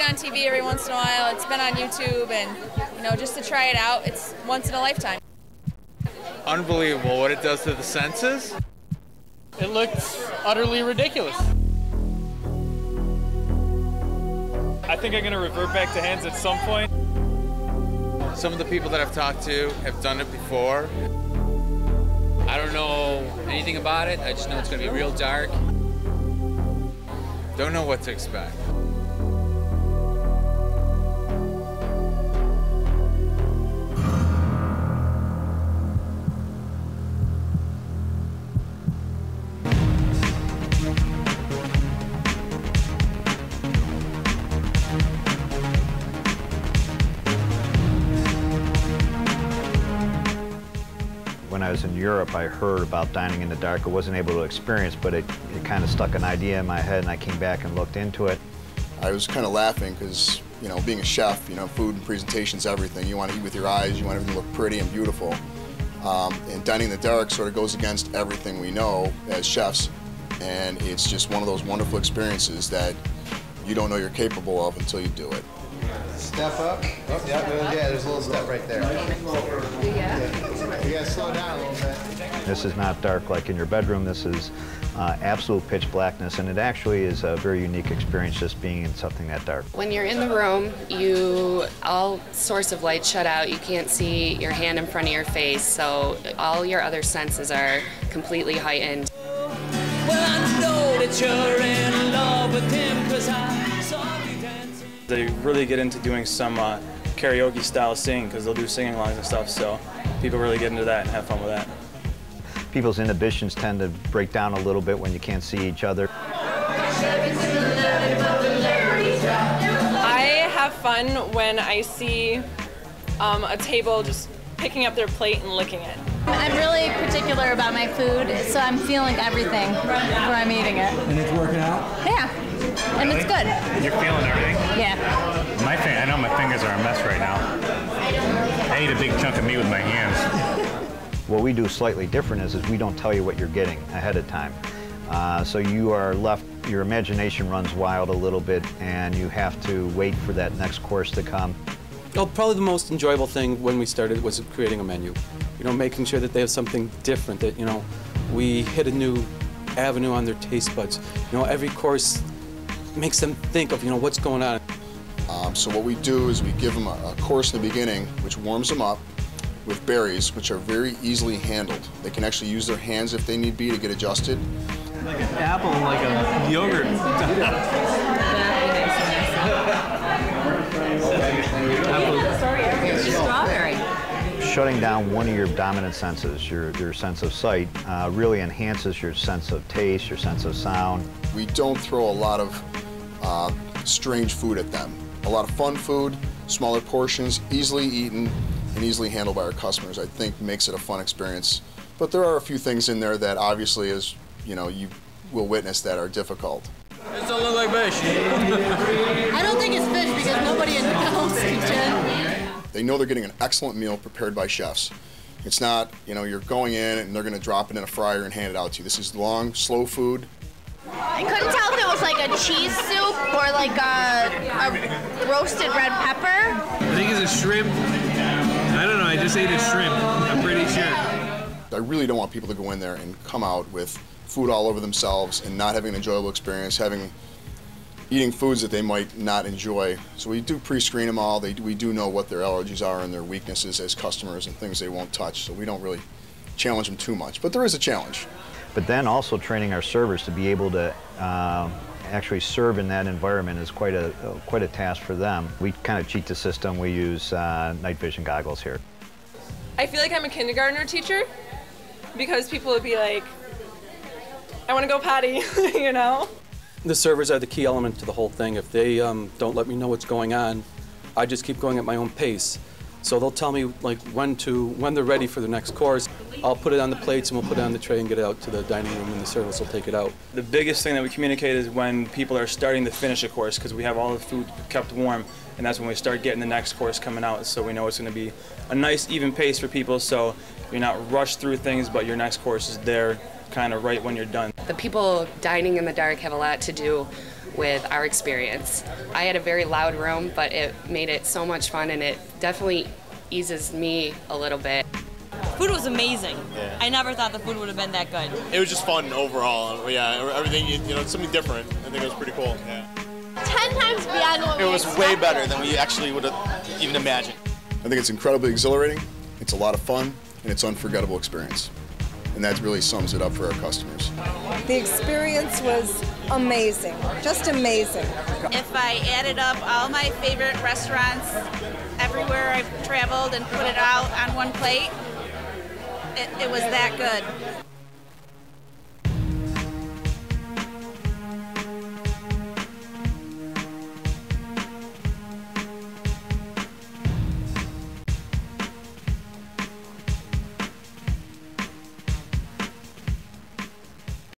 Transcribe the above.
on TV every once in a while. It's been on YouTube, and just to try it out, it's once in a lifetime. Unbelievable what it does to the senses. It looks utterly ridiculous. I think I'm going to revert back to hands at some point. Some of the people that I've talked to have done it before. I don't know anything about it. I just know it's going to be real dark. Don't know what to expect. When I was in Europe, I heard about dining in the dark. I wasn't able to experience, but it kind of stuck an idea in my head, and I came back and looked into it. I was kind of laughing because, being a chef, food and presentation's everything. You want to eat with your eyes, you want everything to look pretty and beautiful. And dining in the dark sort of goes against everything we know as chefs, and it's just one of those wonderful experiences that you don't know you're capable of until you do it. Step up. Oh, yeah, there's a little step right there. Yeah. You gotta slow down a little bit. This is not dark like in your bedroom. This is absolute pitch blackness, and it actually is a very unique experience just being in something that dark. When you're in the room, all source of light shut out. You can't see your hand in front of your face, so all your other senses are completely heightened. Well, I know that you're in love with him 'cause I saw you dancing. They really get into doing some karaoke style singing because they'll do singing alongs and stuff, so people really get into that and have fun with that. People's inhibitions tend to break down a little bit when you can't see each other. I have fun when I see a table just picking up their plate and licking it. I'm really particular about my food, so I'm feeling everything when I'm eating it. And it's working out? Yeah, and it's good. You're feeling everything? Yeah. I know my fingers are a mess right now. I ate a big chunk of meat with my hands. What we do slightly different is we don't tell you what you're getting ahead of time. So you are left, your imagination runs wild a little bit, and you have to wait for that next course to come. Well, probably the most enjoyable thing when we started was creating a menu. Making sure that they have something different, that, we hit a new avenue on their taste buds. Every course makes them think of, what's going on. So what we do is we give them a course in the beginning, which warms them up with berries, which are very easily handled. They can actually use their hands if they need be to get adjusted. Like an apple and like a yogurt. Strawberry. Shutting down one of your dominant senses, your sense of sight, really enhances your sense of taste, your sense of sound. We don't throw a lot of strange food at them. A lot of fun food, smaller portions, easily eaten and easily handled by our customers, I think makes it a fun experience. But there are a few things in there that obviously, as you will witness, that are difficult. It doesn't look like fish. I don't think it's fish because nobody in the house kitchen. They know they're getting an excellent meal prepared by chefs. It's not, you're going in and they're going to drop it in a fryer and hand it out to you. This is long, slow food. I couldn't tell if it was like a cheese soup or like a roasted red pepper. I think it's a shrimp. I don't know, I just ate a shrimp, I'm pretty sure. I really don't want people to go in there and come out with food all over themselves and not having an enjoyable experience, eating foods that they might not enjoy. So we do pre-screen them all. We do know what their allergies are and their weaknesses as customers and things they won't touch, so we don't really challenge them too much. But there is a challenge. But then also training our servers to be able to actually serve in that environment is quite a task for them. We kind of cheat the system. We use night vision goggles here. I feel like I'm a kindergartner teacher because people would be like, I want to go potty, The servers are the key element to the whole thing. If they don't let me know what's going on, I just keep going at my own pace. So they'll tell me when they're ready for the next course. I'll put it on the plates and we'll put it on the tray and get it out to the dining room and the service will take it out. The biggest thing that we communicate is when people are starting to finish a course, because we have all the food kept warm, and that's when we start getting the next course coming out. So we know it's going to be a nice even pace for people, so you're not rushed through things, but your next course is there kind of right when you're done. The people dining in the dark have a lot to do with our experience. I had a very loud room, but it made it so much fun, and it definitely eases me a little bit. Food was amazing. Yeah. I never thought the food would have been that good. It was just fun overall. Yeah, everything, you know, something different. I think it was pretty cool. Yeah. 10 times beyond what It was way better than we actually would have even imagined. I think it's incredibly exhilarating, it's a lot of fun, and it's an unforgettable experience. And that really sums it up for our customers. The experience was amazing, just amazing. If I added up all my favorite restaurants everywhere I've traveled and put it out on one plate, it was that good.